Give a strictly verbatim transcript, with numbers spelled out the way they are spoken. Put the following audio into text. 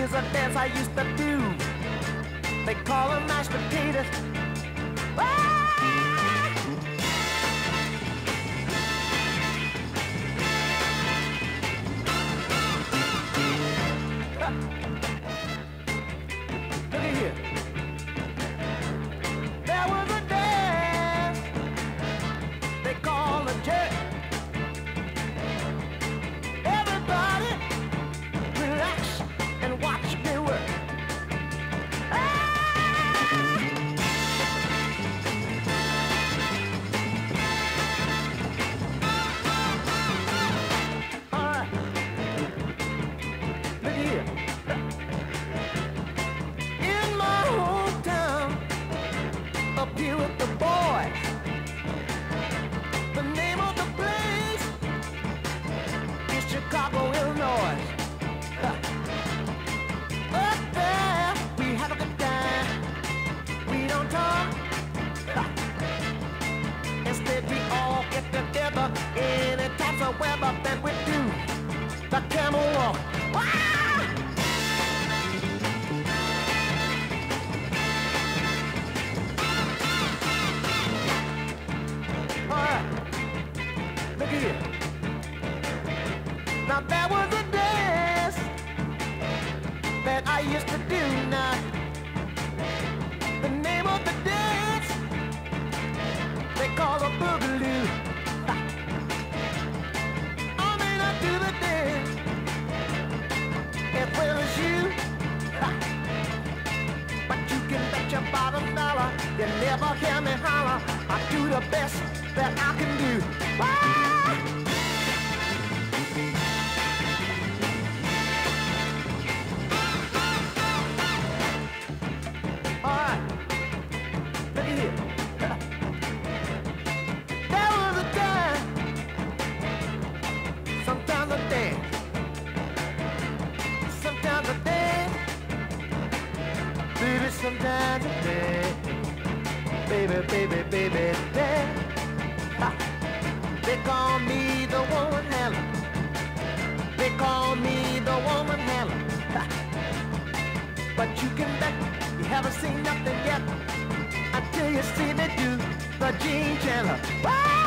is a dance I used to do. They call them mashed potatoes. Ah! Look at here. There was a dance they call a jerk. Everybody relax and watch me work. Ah! All right. Look at here. In my hometown, up here with the boys, the name of the place is Chicago, Illinois. Up there, we have a good time. We don't talk. Instead, we all get together any types of weather that we do. The camel walk. Ah! All right. Look at here. Now there was a dance that I used to do. Now the name of the dance they call a boogaloo. Ha. I may not do the dance as well as you, ha. But you can bet your bottom dollar you never hear me holler. I do the best that I can do. Ah! All right, look at here. There was a time, sometimes I dance, sometimes I dance, baby, sometimes I dance, baby, baby, baby, dance. Ha. They call me the woman handler. They call me the woman handler. Ha. But you can bet you haven't seen nothing yet until you see me do the Gene Chandler. Ah!